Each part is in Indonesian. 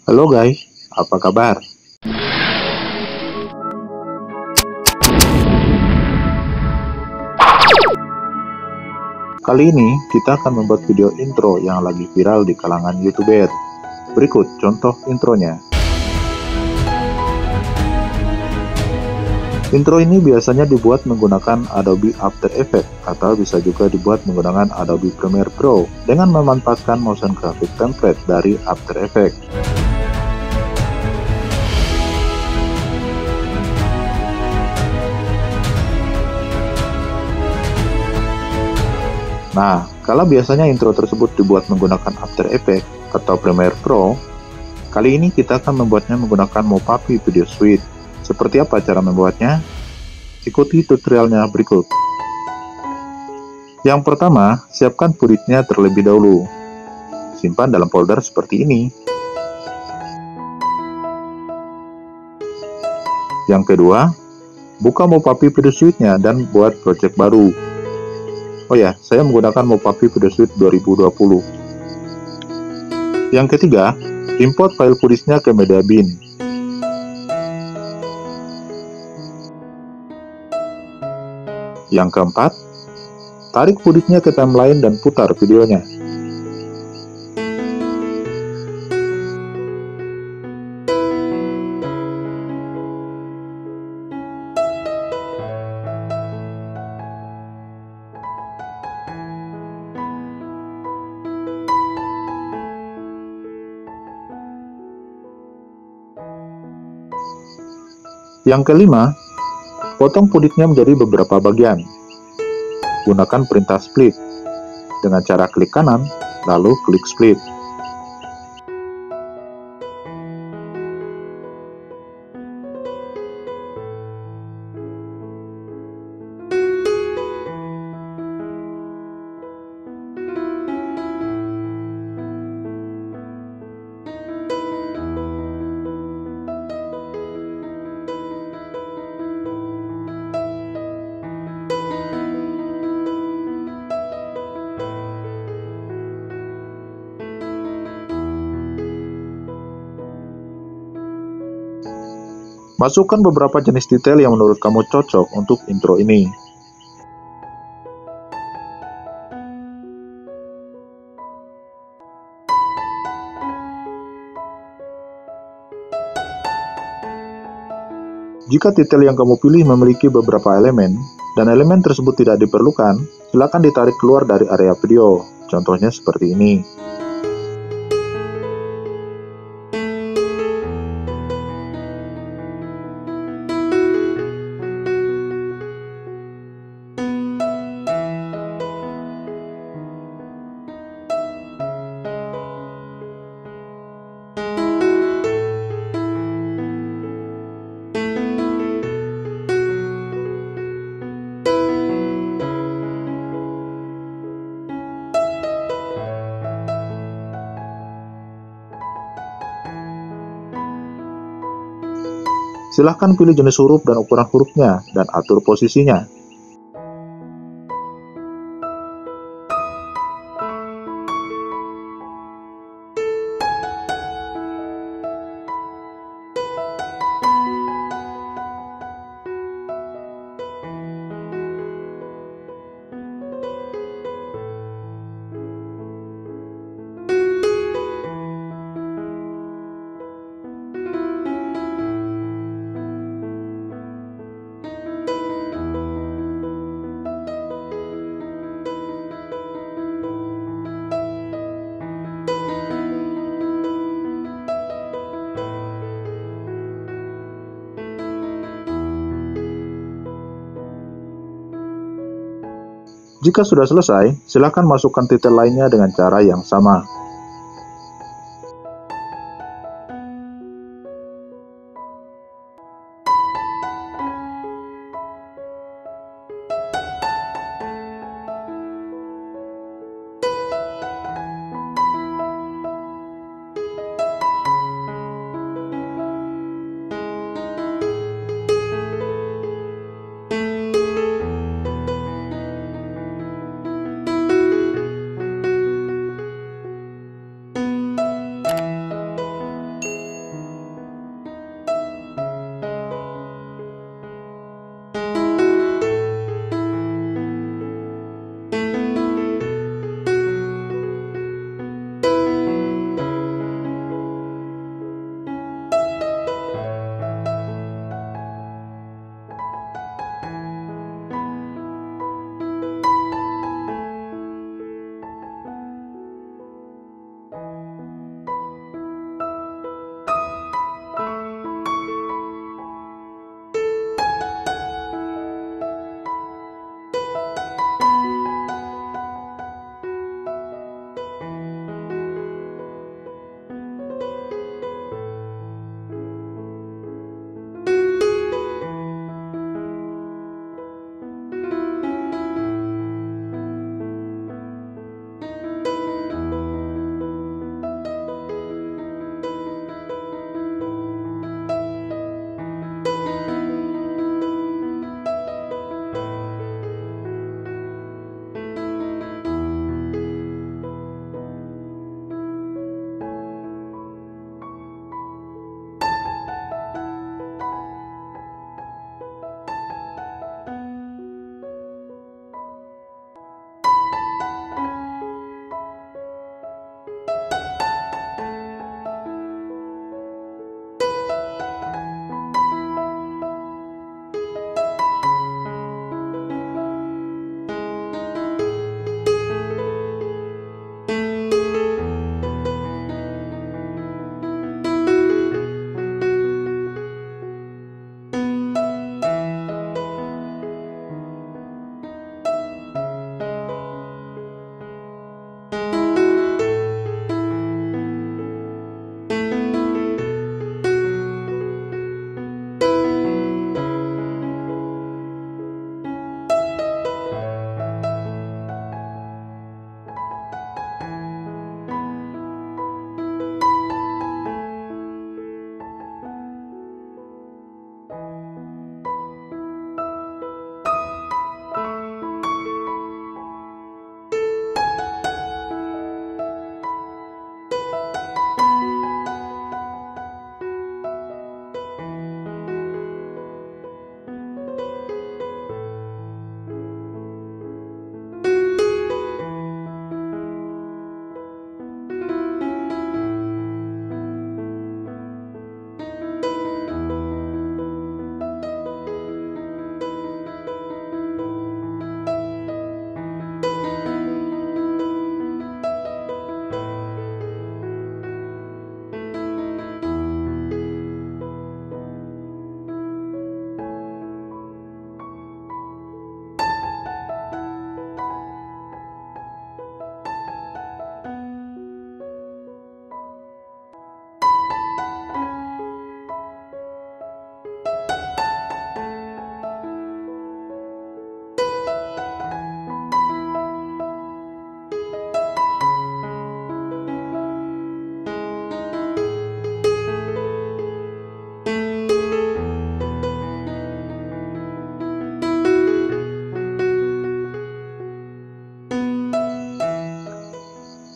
Halo guys, apa kabar? Kali ini kita akan membuat video intro yang lagi viral di kalangan YouTuber. Berikut contoh intronya. Intro ini biasanya dibuat menggunakan Adobe After Effects atau bisa juga dibuat menggunakan Adobe Premiere Pro dengan memanfaatkan motion graphic template dari After Effects. Nah, kalau biasanya intro tersebut dibuat menggunakan After Effects atau Premiere Pro, kali ini kita akan membuatnya menggunakan Movavi Video Suite. Seperti apa cara membuatnya? Ikuti tutorialnya berikut. Yang pertama, siapkan footage-nya terlebih dahulu. Simpan dalam folder seperti ini. Yang kedua, buka Movavi Video Suite-nya dan buat project baru. Oh ya, saya menggunakan Movavi Video Suite 2020. Yang ketiga, import file footage-nya ke MediaBin. Yang keempat, tarik footage-nya ke timeline dan putar videonya. Yang kelima, potong footage-nya menjadi beberapa bagian. Gunakan perintah split dengan cara klik kanan, lalu klik split. Masukkan beberapa jenis detail yang menurut kamu cocok untuk intro ini. Jika detail yang kamu pilih memiliki beberapa elemen, dan elemen tersebut tidak diperlukan, silakan ditarik keluar dari area video. Contohnya seperti ini. Silahkan pilih jenis huruf dan ukuran hurufnya, dan atur posisinya. Jika sudah selesai, silakan masukkan detail lainnya dengan cara yang sama.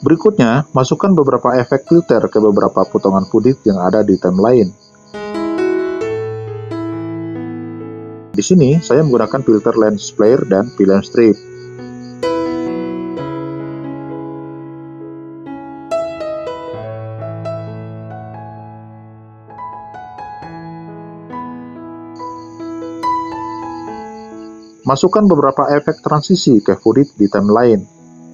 Berikutnya, masukkan beberapa efek filter ke beberapa potongan footage yang ada di timeline. Di sini, saya menggunakan filter lens flare dan villain strip. Masukkan beberapa efek transisi ke footage di timeline.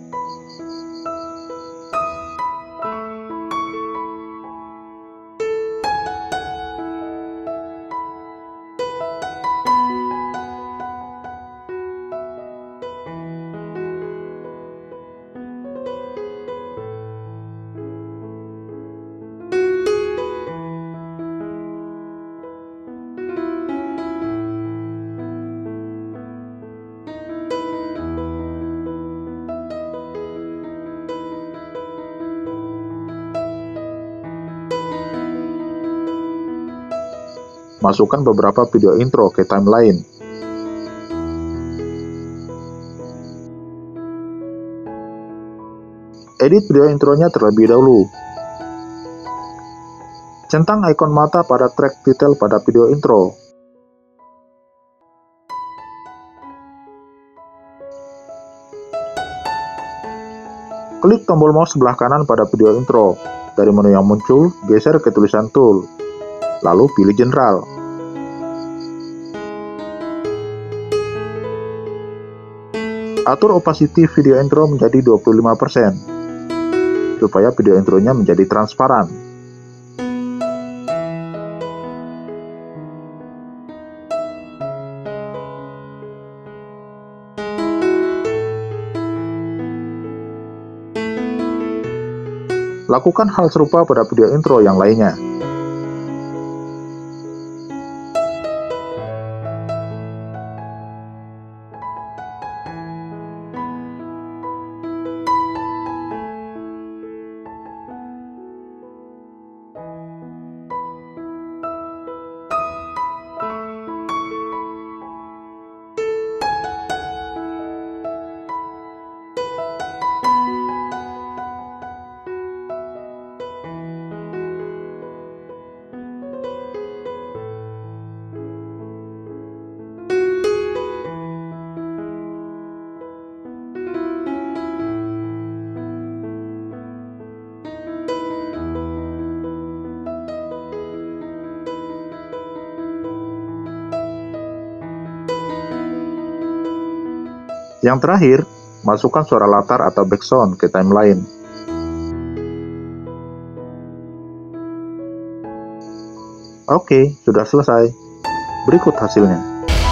Masukkan beberapa video intro ke timeline. Edit video intronya terlebih dahulu. Centang ikon mata pada track title pada video intro. Klik tombol mouse sebelah kanan pada video intro. Dari menu yang muncul, geser ke tulisan tool. Lalu pilih general. Atur opacity video intro menjadi 25%, supaya video intronya menjadi transparan. Lakukan hal serupa pada video intro yang lainnya. Yang terakhir, masukkan suara latar atau background ke timeline. Oke, sudah selesai. Berikut hasilnya.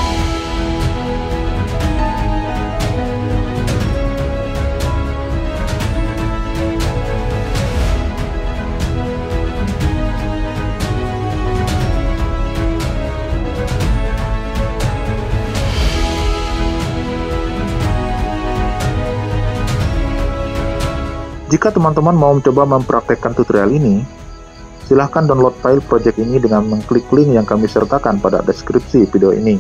Jika teman-teman mau mencoba mempraktekkan tutorial ini, silahkan download file project ini dengan mengklik link yang kami sertakan pada deskripsi video ini.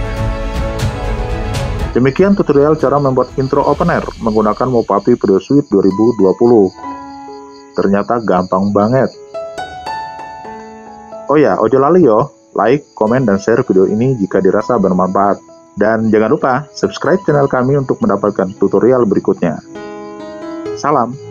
Demikian tutorial cara membuat intro opener menggunakan Mopapi Video Suite 2020. Ternyata gampang banget. Oh ya, ojo lali yo, like, komen, dan share video ini jika dirasa bermanfaat. Dan jangan lupa subscribe channel kami untuk mendapatkan tutorial berikutnya. Salam!